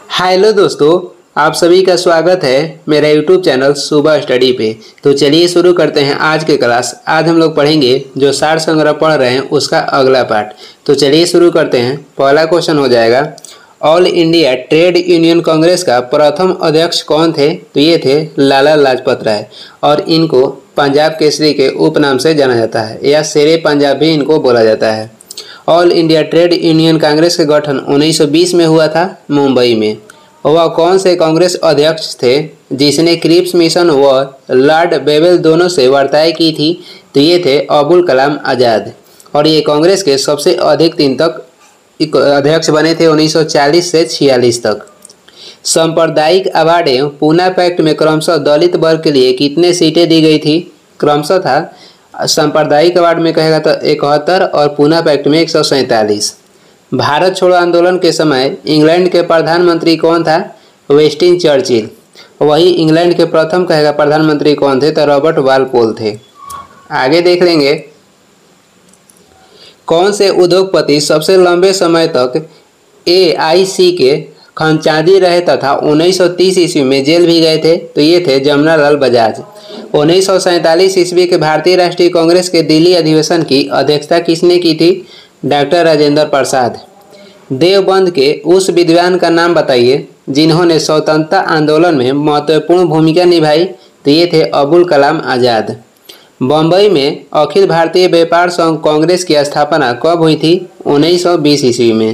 Hello दोस्तों, आप सभी का स्वागत है मेरा यूट्यूब चैनल सुबह स्टडी पे। तो चलिए शुरू करते हैं आज के क्लास। आज हम लोग पढ़ेंगे जो सार संग्रह पढ़ रहे हैं उसका अगला पार्ट। तो चलिए शुरू करते हैं। पहला क्वेश्चन हो जाएगा, All India Trade Union Congress का प्रथम अध्यक्ष कौन थे? तो ये थे लाला लाजपत राय, और इनको पंजाब केसरी के उपनाम से जाना जाता है या शेरे पंजाब भी इनको बोला जाता है। All India Trade Union Congress का गठन 1920 में हुआ था मुंबई में। वह कौन से कांग्रेस अध्यक्ष थे जिसने क्रिप्स मिशन व लॉर्ड बेवेल दोनों से वार्ताएं की थी? तो ये थे अबुल कलाम आज़ाद, और ये कांग्रेस के सबसे अधिक दिन तक अध्यक्ष बने थे 1940 से 46 तक। सांप्रदायिक अवार्ड एवं पूना पैक्ट में क्रमशः दलित वर्ग के लिए कितने सीटें दी गई थी? क्रमशः था सांप्रदायिक अवार्ड में कहेगा तो 71 और पूना पैक्ट में 147। भारत छोड़ो आंदोलन के समय इंग्लैंड के प्रधानमंत्री कौन था? Winston Churchill. वही इंग्लैंड के प्रथम कहेगा प्रधानमंत्री कौन थे? तो रॉबर्ट वालपोल थे। आगे देख लेंगे, कौन से उद्योगपति सबसे लंबे समय तक AIC के खजांची रहे तथा 1930 ईस्वी में जेल भी गए थे? तो ये थे जमनालाल बजाज। 1947 ईस्वी के भारतीय राष्ट्रीय कांग्रेस के दिल्ली अधिवेशन की अध्यक्षता किसने की थी? डॉक्टर राजेंद्र प्रसाद। देवबंद के उस विद्वान का नाम बताइए जिन्होंने स्वतंत्रता आंदोलन में महत्वपूर्ण भूमिका निभाई? तो ये थे अबुल कलाम आज़ाद। बम्बई में अखिल भारतीय व्यापार संघ कांग्रेस की स्थापना कब हुई थी? 1920 ईस्वी में।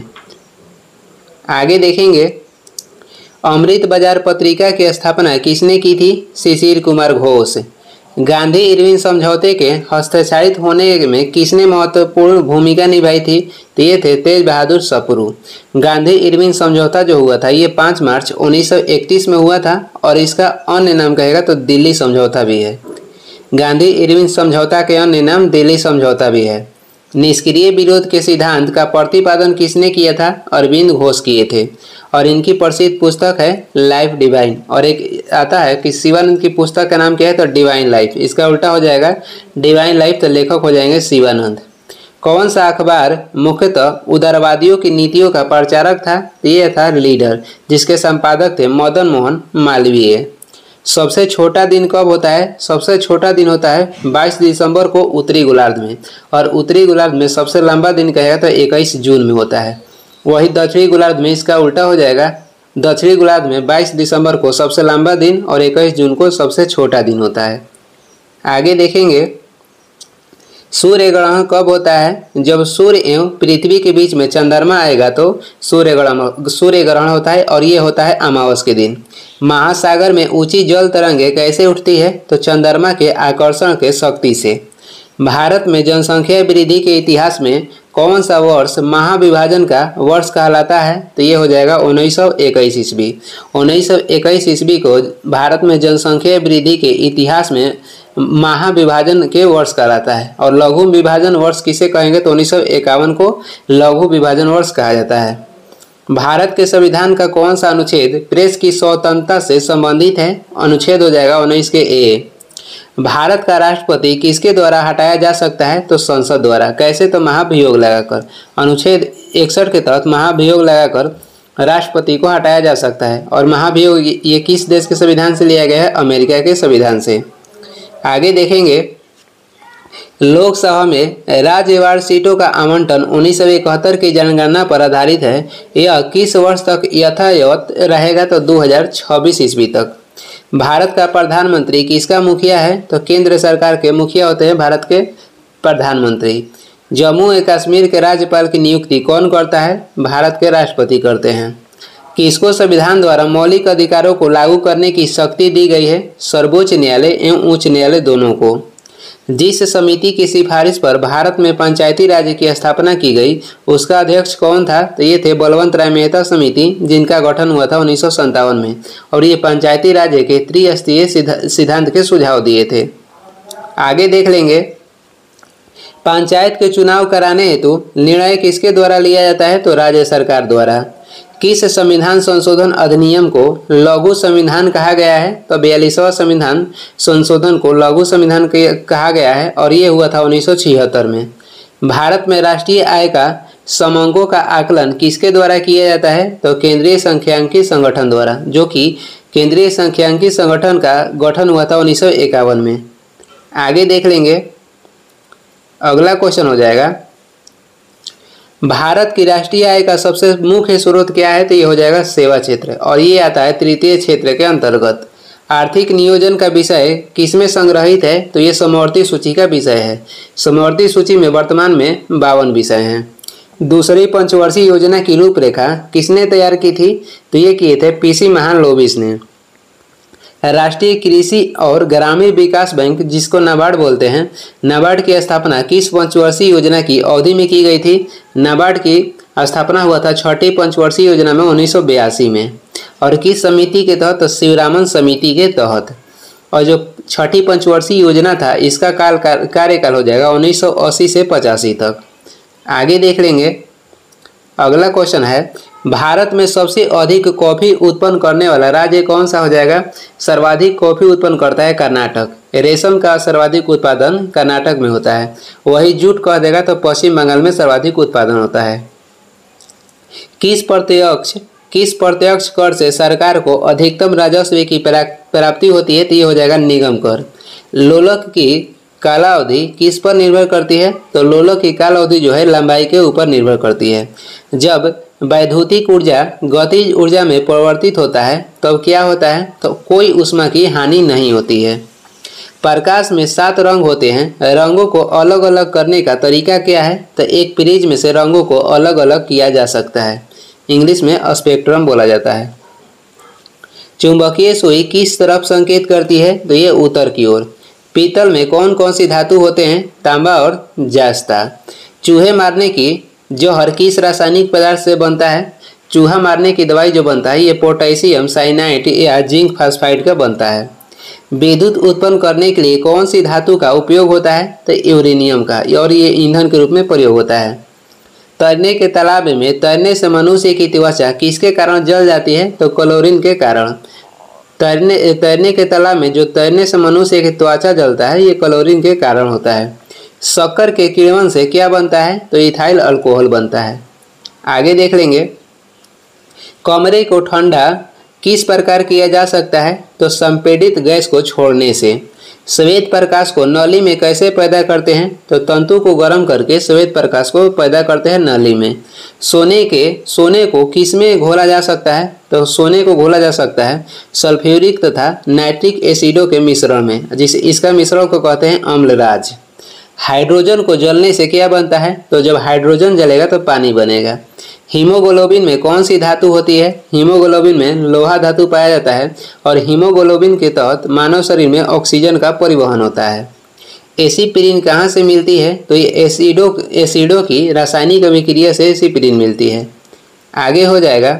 आगे देखेंगे, अमृत बाजार पत्रिका की स्थापना किसने की थी? शिशिर कुमार घोष। गांधी इरविन समझौते के हस्ताक्षरित होने में किसने महत्वपूर्ण भूमिका निभाई थी? तो ये थे तेज बहादुर सप्रू। गांधी इरविन समझौता जो हुआ था ये 5 मार्च 1931 में हुआ था, और इसका अन्य नाम कहेगा तो दिल्ली समझौता भी है। गांधी इरविन समझौता के अन्य नाम दिल्ली समझौता भी है। निष्क्रिय विरोध के सिद्धांत का प्रतिपादन किसने किया था? अरविंद घोष किए थे, और इनकी प्रसिद्ध पुस्तक है लाइफ डिवाइन। और एक आता है कि शिवानंद की पुस्तक का नाम क्या है? तो डिवाइन लाइफ। इसका उल्टा हो जाएगा डिवाइन लाइफ, तो लेखक हो जाएंगे शिवानंद। कौन सा अखबार मुख्यतः उदारवादियों की नीतियों का प्रचारक था? तो ये था लीडर, जिसके संपादक थे मदन मोहन मालवीय। सबसे छोटा दिन कब होता है? सबसे छोटा दिन होता है 22 दिसंबर को उत्तरी गोलार्ध में, और उत्तरी गोलार्ध में सबसे लंबा दिन कहेगा तो 21 जून में होता है। वही दक्षिणी गोलार्ध में इसका उल्टा हो जाएगा, दक्षिणी गोलार्ध में 22 दिसंबर को सबसे लंबा दिन और 21 जून को सबसे छोटा दिन होता है। आगे देखेंगे, सूर्य ग्रहण कब होता है? जब सूर्य एवं पृथ्वी के बीच में चंद्रमा आएगा तो सूर्य ग्रहण होता है, और ये होता है अमावस के दिन। महासागर में ऊंची जल तरंगें कैसे उठती है? तो चंद्रमा के आकर्षण के शक्ति से। भारत में जनसंख्या वृद्धि के इतिहास में कौन सा वर्ष महाविभाजन का वर्ष कहलाता है? तो ये हो जाएगा 1921 ईस्वी। 1921 ईस्वी को भारत में जनसंख्या वृद्धि के इतिहास में महाविभाजन के वर्ष कहलाता है। और लघु विभाजन वर्ष किसे कहेंगे? तो 1951 को लघु विभाजन वर्ष कहा जाता है। भारत के संविधान का कौन सा अनुच्छेद प्रेस की स्वतंत्रता से संबंधित है? अनुच्छेद हो जाएगा 19 के ए। भारत का राष्ट्रपति किसके द्वारा हटाया जा सकता है? तो संसद द्वारा। कैसे? तो महाभियोग लगाकर। अनुच्छेद 61 के तहत महाभियोग लगाकर राष्ट्रपति को हटाया जा सकता है। और महाभियोग ये किस देश के संविधान से लिया गया है? अमेरिका के संविधान से। आगे देखेंगे, लोकसभा में राज्यवार सीटों का आवंटन 1971 की जनगणना पर आधारित है। यह किस वर्ष तक यथावत रहेगा? तो 2026 ईस्वी तक। भारत का प्रधानमंत्री किसका मुखिया है? तो केंद्र सरकार के मुखिया होते हैं भारत के प्रधानमंत्री। जम्मू एवं कश्मीर के राज्यपाल की नियुक्ति कौन करता है? भारत के राष्ट्रपति करते हैं। किसको संविधान द्वारा मौलिक अधिकारों को लागू करने की शक्ति दी गई है? सर्वोच्च न्यायालय एवं उच्च न्यायालय दोनों को। जिस समिति की सिफारिश पर भारत में पंचायती राज की स्थापना की गई उसका अध्यक्ष कौन था? तो ये थे बलवंत राय मेहता समिति, जिनका गठन हुआ था 1957 में, और ये पंचायती राज के त्रिस्तरीय सिद्धांत के सुझाव दिए थे। आगे देख लेंगे, पंचायत के चुनाव कराने हेतु निर्णय किसके द्वारा लिया जाता है? तो राज्य सरकार द्वारा। किस संविधान संशोधन अधिनियम को लघु संविधान कहा गया है? तो 42वां संविधान संशोधन को लघु संविधान कहा गया है, और ये हुआ था 1976 में। भारत में राष्ट्रीय आय का समंकों का आकलन किसके द्वारा किया जाता है? तो केंद्रीय सांख्यिकी संगठन द्वारा, जो कि केंद्रीय सांख्यिकी संगठन का गठन हुआ था 1951 में। आगे देख लेंगे, अगला क्वेश्चन हो जाएगा, भारत की राष्ट्रीय आय का सबसे मुख्य स्रोत क्या है? तो ये हो जाएगा सेवा क्षेत्र, और ये आता है तृतीय क्षेत्र के अंतर्गत। आर्थिक नियोजन का विषय किसमें संग्रहित है? तो ये समवर्ती सूची का विषय है। समवर्ती सूची में वर्तमान में 52 विषय हैं। दूसरी पंचवर्षीय योजना की रूपरेखा किसने तैयार की थी? तो ये किए थे पीसी महालनोबिस ने। राष्ट्रीय कृषि और ग्रामीण विकास बैंक, जिसको नाबार्ड बोलते हैं, नाबार्ड की स्थापना किस पंचवर्षीय योजना की अवधि में की गई थी? नाबार्ड की स्थापना हुआ था छठी पंचवर्षीय योजना में 1982 में। और किस समिति के तहत? तो शिवरामन समिति के तहत। और जो छठी पंचवर्षीय योजना था, इसका कार्यकाल हो जाएगा 1980 से 85 तक। आगे देख लेंगे, अगला क्वेश्चन है, भारत में सबसे अधिक कॉफी उत्पन्न करने वाला राज्य कौन सा हो जाएगा? सर्वाधिक कॉफी उत्पन्न करता है कर्नाटक। रेशम का सर्वाधिक उत्पादन कर्नाटक में होता है। वही जूट कह देगा तो पश्चिम बंगाल में सर्वाधिक उत्पादन होता है। किस प्रत्यक्ष कर से सरकार को अधिकतम राजस्व की प्राप्ति होती है? तो ये हो जाएगा निगम कर। लोलक की कालावधि किस पर निर्भर करती है? तो लोलक की कालावधि जो है लंबाई के ऊपर निर्भर करती है। जब वैद्युतिक ऊर्जा गतिज ऊर्जा में परिवर्तित होता है तब क्या होता है? तो कोई ऊष्मा की हानि नहीं होती है। प्रकाश में 7 रंग होते हैं, रंगों को अलग अलग करने का तरीका क्या है? तो एक प्रिज्म से रंगों को अलग अलग किया जा सकता है, इंग्लिश में स्पेक्ट्रम बोला जाता है। चुंबकीय सुई किस तरफ संकेत करती है? तो ये उत्तर की ओर। पीतल में कौन कौन सी धातु होते हैं? तांबा और जास्ता। चूहे मारने की जहर किस रासायनिक पदार्थ से बनता है? चूहा मारने की दवाई जो बनता है ये पोटेशियम साइनाइड या जिंक फास्फाइड का बनता है। विद्युत उत्पन्न करने के लिए कौन सी धातु का उपयोग होता है? तो यूरेनियम का, और ये ईंधन के रूप में प्रयोग होता है। तैरने के तालाब में तैरने से मनुष्य की त्वचा किसके कारण जल जाती है? तो क्लोरीन के कारण। तैरने के तालाब में जो तैरने से मनुष्य की त्वचा जलता है ये क्लोरीन के कारण होता है। शक्कर के किण्वन से क्या बनता है? तो इथाइल अल्कोहल बनता है। आगे देख लेंगे, कमरे को ठंडा किस प्रकार किया जा सकता है? तो संपीड़ित गैस को छोड़ने से। श्वेत प्रकाश को नली में कैसे पैदा करते हैं? तो तंतु को गर्म करके श्वेत प्रकाश को पैदा करते हैं नली में। सोने को किस में घोला जा सकता है? तो सोने को घोला जा सकता है सल्फ्यूरिक तथा नाइट्रिक एसिडों के मिश्रण में, इसका मिश्रण को कहते हैं अम्लराज। हाइड्रोजन को जलने से क्या बनता है? तो जब हाइड्रोजन जलेगा तो पानी बनेगा। हीमोग्लोबिन में कौन सी धातु होती है? हीमोग्लोबिन में लोहा धातु पाया जाता है, और हीमोग्लोबिन के तहत मानव शरीर में ऑक्सीजन का परिवहन होता है। एसिपिरिन कहाँ से मिलती है? तो ये एसिडों की रासायनिक अभिक्रिया से एसिपिरिन मिलती है। आगे हो जाएगा,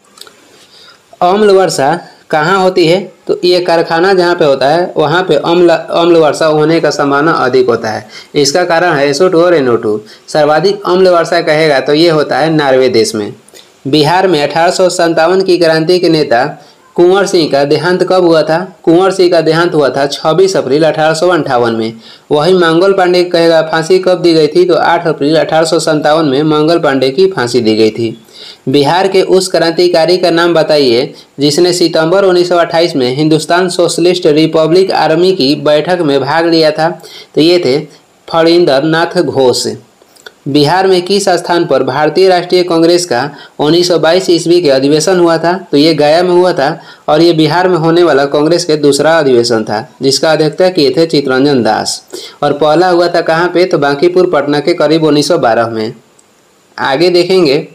अम्ल वर्षा कहाँ होती है? तो ये कारखाना जहाँ पे होता है वहाँ पे अम्ल वर्षा होने का संभावना अधिक होता है। इसका कारण है SO2 और NO2। सर्वाधिक अम्ल वर्षा कहेगा तो ये होता है नॉर्वे देश में। बिहार में 1857 की क्रांति के नेता कुंवर सिंह का देहांत कब हुआ था? कुंवर सिंह का देहांत हुआ था 26 अप्रैल 1858 में। वही मंगल पांडे कहेगा फांसी कब दी गई थी? तो 8 अप्रैल 1857 में मंगल पांडे की फांसी दी गई थी। बिहार के उस क्रांतिकारी का नाम बताइए जिसने सितंबर 1928 में हिंदुस्तान सोशलिस्ट रिपब्लिक आर्मी की बैठक में भाग लिया था? तो ये थे फणींद्र नाथ घोष। बिहार में किस स्थान पर भारतीय राष्ट्रीय कांग्रेस का 1922 ईस्वी के अधिवेशन हुआ था? तो ये गया में हुआ था, और ये बिहार में होने वाला कांग्रेस के दूसरा अधिवेशन था, जिसका अध्यक्षता किए थे चित्तरंजन दास। और पहला हुआ था कहाँ पे? तो बांकीपुर पटना के करीब 1912 में। आगे देखेंगे,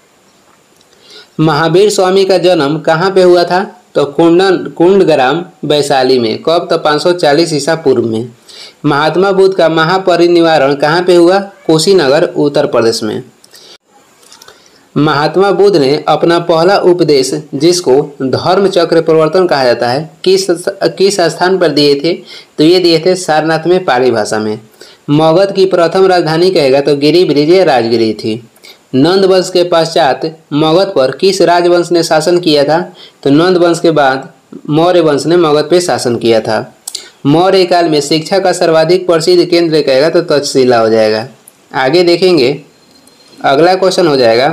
महावीर स्वामी का जन्म कहाँ पे हुआ था? तो कुंडग्राम वैशाली में। कब? तो 540 ईसा पूर्व में। महात्मा बुद्ध का महापरिनिर्वाण कहाँ पे हुआ? कुशीनगर उत्तर प्रदेश में। महात्मा बुद्ध ने अपना पहला उपदेश, जिसको धर्म चक्र प्रवर्तन कहा जाता है, किस स्थान पर दिए थे? तो ये दिए थे सारनाथ में, पाली भाषा में। मगध की प्रथम राजधानी कहेगा तो गिरिब्रिज या राजगिरी थी। नंद वंश के पश्चात मगध पर किस राजवंश ने शासन किया था? तो नंद वंश के बाद मौर्य वंश ने मगध पे शासन किया था। मौर्य काल में शिक्षा का सर्वाधिक प्रसिद्ध केंद्र कहेगा तो तक्षशिला हो जाएगा। आगे देखेंगे, अगला क्वेश्चन हो जाएगा,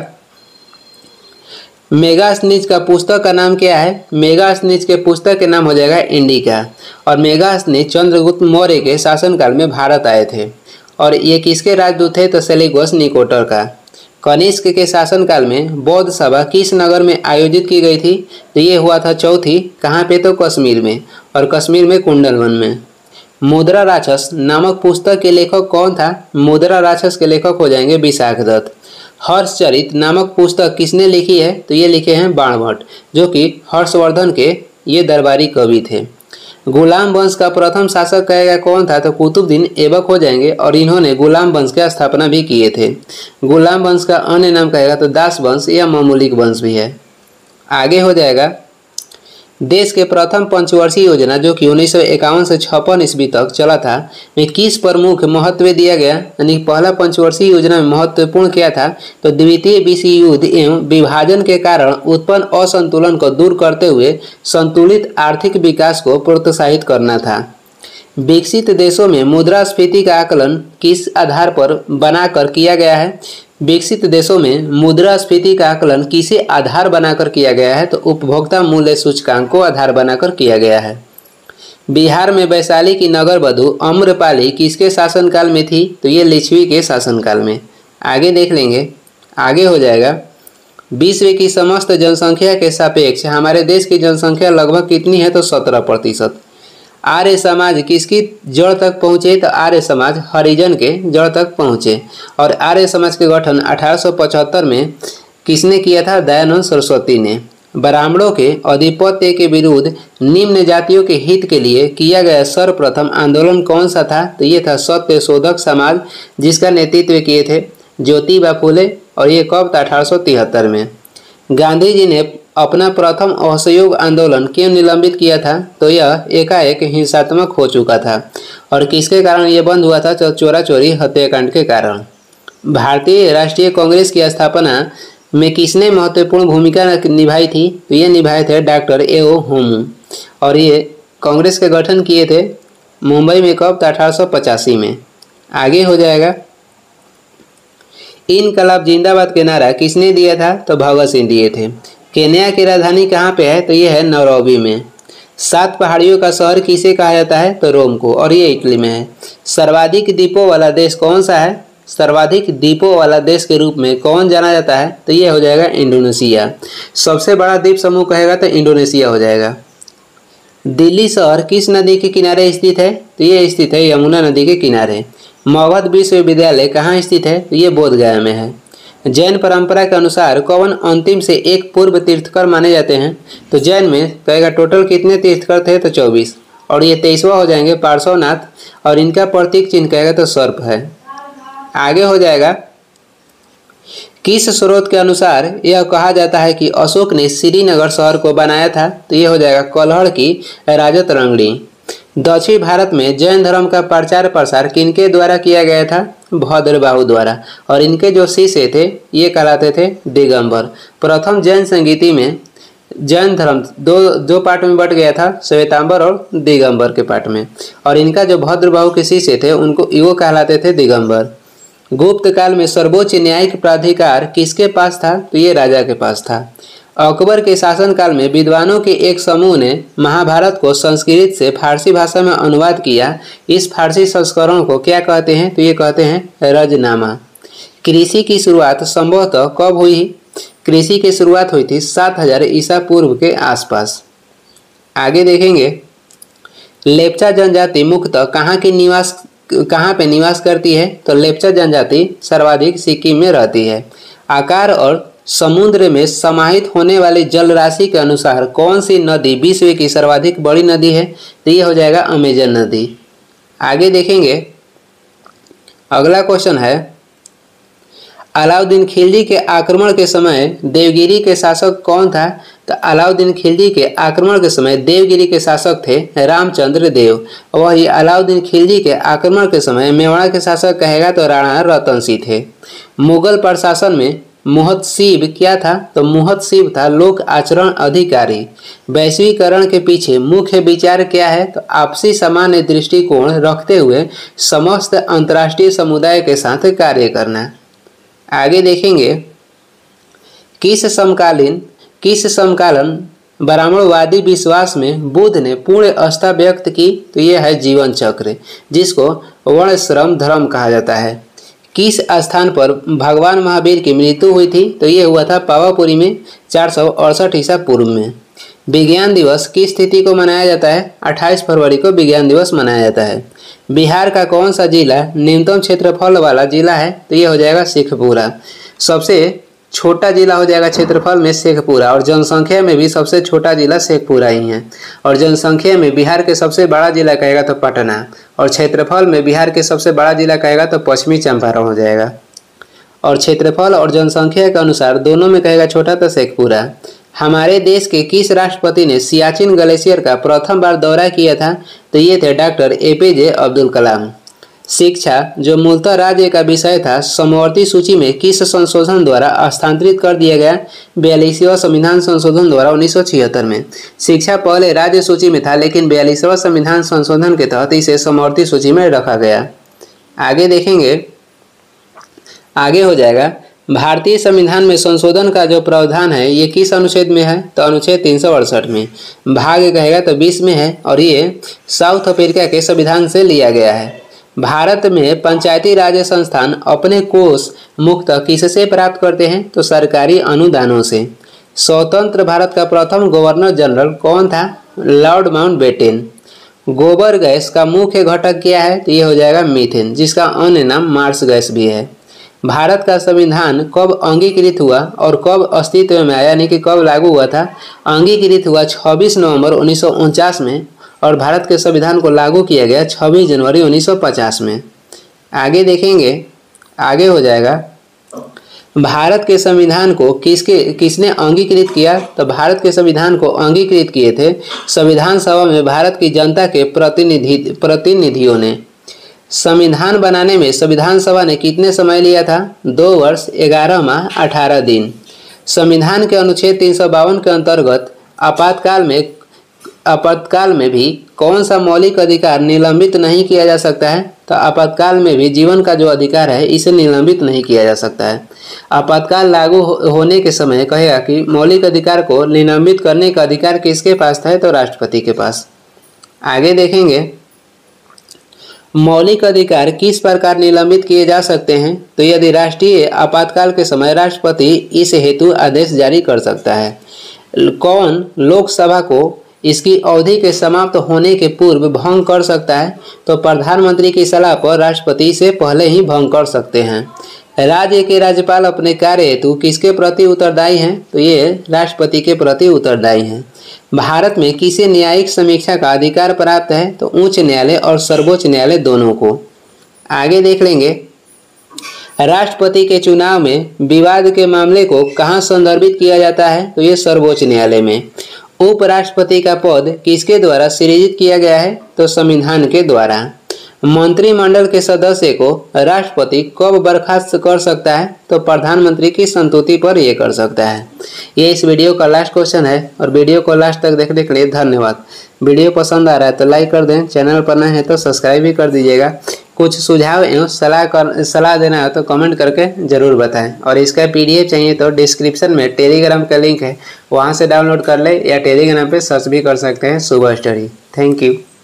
मेगास्थनीज का पुस्तक का नाम क्या है? मेगास्थनीज के पुस्तक के नाम हो जाएगा इंडिका। और मेगास्थनीज चंद्रगुप्त मौर्य के शासनकाल में भारत आए थे। और ये किसके राजदूत थे? तो सेलिगोस निकोटर का। कनिष्क के शासनकाल में बौद्ध सभा किस नगर में आयोजित की गई थी? तो ये हुआ था चौथी, कहाँ पे? तो कश्मीर में, और कश्मीर में कुंडलवन में। मुद्रा राक्षस नामक पुस्तक के लेखक कौन था? मुद्रा राक्षस के लेखक हो जाएंगे विशाख दत्त। हर्षचरित नामक पुस्तक किसने लिखी है? तो ये लिखे हैं बाणभट्ट, जो कि हर्षवर्धन के ये दरबारी कवि थे। गुलाम वंश का प्रथम शासक कहेगा कौन था? तो कुतुबुद्दीन ऐबक हो जाएंगे, और इन्होंने गुलाम वंश की स्थापना भी किए थे। गुलाम वंश का अन्य नाम कहेगा तो दास वंश या ममलूक वंश भी है। आगे हो जाएगा, देश के प्रथम पंचवर्षीय योजना जो कि 1951 से 56 ईस्वी तक चला था, में किस प्रमुख महत्व दिया गया? यानी पहला पंचवर्षीय योजना में महत्वपूर्ण क्या था? तो द्वितीय विश्व युद्ध एवं विभाजन के कारण उत्पन्न असंतुलन को दूर करते हुए संतुलित आर्थिक विकास को प्रोत्साहित करना था। विकसित देशों में मुद्रास्फीति का आकलन किस आधार पर बनाकर किया गया है? विकसित देशों में मुद्रास्फीति का आकलन किसे आधार बनाकर किया गया है? तो उपभोक्ता मूल्य सूचकांक को आधार बनाकर किया गया है। बिहार में वैशाली की नगर वधु अम्रपाली किसके शासनकाल में थी? तो ये लिच्छवी के शासनकाल में। आगे देख लेंगे, आगे हो जाएगा, विश्व की समस्त जनसंख्या के सापेक्ष हमारे देश की जनसंख्या लगभग कितनी है? तो 17%। आर्य समाज किसकी जड़ तक पहुँचे? तो आर्य समाज हरिजन के जड़ तक पहुँचे। और आर्य समाज के गठन 1875 में किसने किया था? दयानंद सरस्वती ने। ब्राह्मणों के आधिपत्य के विरुद्ध निम्न जातियों के हित के लिए किया गया सर्वप्रथम आंदोलन कौन सा था? तो ये था सत्य शोधक समाज, जिसका नेतृत्व किए थे ज्योतिबा फुले, और ये कब था? 1873 में। गांधी जी ने अपना प्रथम असहयोग आंदोलन क्यों निलंबित किया था? तो यह एकाएक हिंसात्मक हो चुका था। और किसके कारण यह बंद हुआ था? तो चोरा चोरी हत्याकांड के कारण। भारतीय राष्ट्रीय कांग्रेस की स्थापना में किसने महत्वपूर्ण भूमिका निभाई थी? तो ये निभाए थे डॉक्टर ए.ओ. होमू। और ये कांग्रेस के गठन किए थे मुंबई में कब? 1885 में। आगे हो जाएगा, इनकलाब जिंदाबाद के नारा किसने दिया था? तो भगत सिंह दिए थे। केन्या की राजधानी कहाँ पे है? तो ये है नैरोबी में। 7 पहाड़ियों का शहर किसे कहा जाता है? तो रोम को, और ये इटली में है। सर्वाधिक द्वीपों वाला देश कौन सा है? सर्वाधिक द्वीपों वाला देश के रूप में कौन जाना जाता है? तो ये हो जाएगा इंडोनेशिया। सबसे बड़ा द्वीप समूह कहेगा तो इंडोनेशिया हो जाएगा। दिल्ली शहर किस नदी के किनारे स्थित है? तो ये स्थित है यमुना नदी के किनारे। मगध विश्वविद्यालय कहाँ स्थित है? तो ये बोधगया में है। जैन परंपरा के अनुसार कौन अंतिम से एक पूर्व तीर्थकर माने जाते हैं? तो जैन में कहेगा टोटल कितने तीर्थकर थे? तो 24, और ये 23वां हो जाएंगे पार्श्वनाथ, और इनका प्रतीक चिन्ह कहेगा तो सर्प है। आगे हो जाएगा, किस स्रोत के अनुसार यह कहा जाता है कि अशोक ने श्रीनगर शहर को बनाया था? तो ये हो जाएगा कल्हड़ की राजतरंगिणी। दक्षिण भारत में जैन धर्म का प्रचार प्रसार किनके द्वारा किया गया था? भद्रबाहु द्वारा। और इनके जो शिष्य थे ये कहलाते थे दिगंबर। प्रथम जैन संगीति में जैन धर्म दो पार्ट में बट गया था, श्वेतांबर और दिगंबर के पार्ट में। और इनका जो भद्रबाहु के शिष्य थे उनको वो कहलाते थे दिगंबर। गुप्त काल में सर्वोच्च न्यायिक प्राधिकार किसके पास था? तो ये राजा के पास था। अकबर के शासनकाल में विद्वानों के एक समूह ने महाभारत को संस्कृत से फारसी भाषा में अनुवाद किया। इस फारसी संस्करण को क्या कहते हैं? तो ये कहते हैं रजनामा। कृषि की शुरुआत संभवतः कब हुई? कृषि की शुरुआत हुई थी 7000 ईसा पूर्व के आसपास। आगे देखेंगे, लेप्चा जनजाति मुख्यतः कहाँ पे निवास करती है? तो लेप्चा जनजाति सर्वाधिक सिक्किम में रहती है। आकार और समुद्र में समाहित होने वाली जल राशि के अनुसार कौन सी नदी विश्व की सर्वाधिक बड़ी नदी है? तो ये हो जाएगा अमेजन नदी। आगे देखेंगे, अगला क्वेश्चन है, अलाउद्दीन खिलजी के आक्रमण के समय देवगिरी के शासक कौन था? तो अलाउद्दीन खिलजी के आक्रमण के समय देवगिरी के शासक थे रामचंद्र देव। वही अलाउद्दीन खिलजी के आक्रमण के समय मेवाड़ के शासक कहेगा तो राणा रतन सिंह थे। मुगल प्रशासन में मुहतसिब क्या था? तो मुहतसिब था लोक आचरण अधिकारी। वैश्वीकरण के पीछे मुख्य विचार क्या है? तो आपसी सामान्य दृष्टिकोण रखते हुए समस्त अंतर्राष्ट्रीय समुदाय के साथ कार्य करना। आगे देखेंगे किस समकालीन ब्राह्मणवादी विश्वास में बुद्ध ने पूर्ण आस्था व्यक्त की? तो यह है जीवन चक्र, जिसको वर्णश्रम धर्म कहा जाता है। किस स्थान पर भगवान महावीर की मृत्यु हुई थी? तो यह हुआ था पावापुरी में 468 ईसा पूर्व में। विज्ञान दिवस किस तिथि को मनाया जाता है? 28 फरवरी को विज्ञान दिवस मनाया जाता है। बिहार का कौन सा जिला न्यूनतम क्षेत्रफल वाला जिला है? तो यह हो जाएगा शेखपुरा। सबसे छोटा जिला हो जाएगा क्षेत्रफल में शेखपुरा, और जनसंख्या में भी सबसे छोटा जिला शेखपुरा ही है। और जनसंख्या में बिहार के सबसे बड़ा जिला कहेगा तो पटना, और क्षेत्रफल में बिहार के सबसे बड़ा जिला कहेगा तो पश्चिमी चंपारण हो जाएगा। और क्षेत्रफल और जनसंख्या के अनुसार दोनों में कहेगा छोटा तो शेखपुरा। हमारे देश के किस राष्ट्रपति ने सियाचिन ग्लेशियर का प्रथम बार दौरा किया था? तो ये थे डॉक्टर APJ अब्दुल कलाम। शिक्षा, जो मूलतः राज्य का विषय था, समवर्ती सूची में किस संशोधन द्वारा स्थानांतरित कर दिया गया? 42वां संविधान संशोधन द्वारा 1976 में। शिक्षा पहले राज्य सूची में था, लेकिन 42वां संविधान संशोधन के तहत इसे समवर्ती सूची में रखा गया। आगे देखेंगे, आगे हो जाएगा भारतीय संविधान में संशोधन का जो प्रावधान है ये किस अनुच्छेद में है? तो अनुच्छेद 368 में। भाग कहेगा तो 20 में है, और ये साउथ अफ्रीका के संविधान से लिया गया है। भारत में पंचायती राज संस्थान अपने कोष मुख्यतः किससे प्राप्त करते हैं? तो सरकारी अनुदानों से। स्वतंत्र भारत का प्रथम गवर्नर जनरल कौन था? Lord Mountbatten. गोबर गैस का मुख्य घटक क्या है? तो ये हो जाएगा मीथेन, जिसका अन्य नाम मार्स गैस भी है। भारत का संविधान कब अंगीकृत हुआ और कब अस्तित्व में आया, यानी कि कब लागू हुआ था? अंगीकृत हुआ 26 नवंबर 1949 में, और भारत के संविधान को लागू किया गया 26 जनवरी 1950 में। आगे देखेंगे, आगे हो जाएगा भारत के संविधान को किसने अंगीकृत किया? तो भारत के संविधान को अंगीकृत किए थे संविधान सभा में भारत की जनता के प्रतिनिधियों ने। संविधान बनाने में संविधान सभा ने कितने समय लिया था? 2 वर्ष 11 माह 18 दिन। संविधान के अनुच्छेद 352 के अंतर्गत आपातकाल में भी कौन सा मौलिक अधिकार निलंबित नहीं किया जा सकता है? तो आपातकाल में भी जीवन का जो अधिकार है इसे निलंबित नहीं किया जा सकता है। आपातकाल लागू होने के समय कहेगा कि मौलिक अधिकार को निलंबित करने का अधिकार किसके पास था? तो राष्ट्रपति के पास। आगे देखेंगे मौलिक अधिकार किस प्रकार निलंबित किए जा सकते हैं? तो यदि राष्ट्रीय आपातकाल के समय राष्ट्रपति इस हेतु आदेश जारी कर सकता है। कौन लोकसभा को इसकी अवधि के समाप्त होने के पूर्व भंग कर सकता है? तो प्रधानमंत्री की सलाह पर राष्ट्रपति से पहले ही भंग कर सकते हैं। राज्य के राज्यपाल अपने कार्य हेतु किसके प्रति उत्तरदायी हैं? तो ये राष्ट्रपति के प्रति उत्तरदायी हैं। भारत में किसे न्यायिक समीक्षा का अधिकार प्राप्त है? तो उच्च न्यायालय और सर्वोच्च न्यायालय दोनों को। आगे देख लेंगे राष्ट्रपति के चुनाव में विवाद के मामले को कहाँ संदर्भित किया जाता है? तो ये सर्वोच्च न्यायालय में। उपराष्ट्रपति का पद किसके द्वारा सृजित किया गया है? तो संविधान के द्वारा। मंत्रिमंडल के सदस्य को राष्ट्रपति कब बर्खास्त कर सकता है? तो प्रधानमंत्री की संस्तुति पर यह कर सकता है। ये इस वीडियो का लास्ट क्वेश्चन है, और वीडियो को लास्ट तक देखने के लिए धन्यवाद। वीडियो पसंद आ रहा है तो लाइक कर दें, चैनल पर नए हैं तो सब्सक्राइब भी कर दीजिएगा। कुछ सुझाव एवं सलाह देना है तो कमेंट करके ज़रूर बताएं। और इसका PDF चाहिए तो डिस्क्रिप्शन में टेलीग्राम का लिंक है, वहाँ से डाउनलोड कर ले, या टेलीग्राम पे सर्च भी कर सकते हैं शुभ स्टडी। Thank you.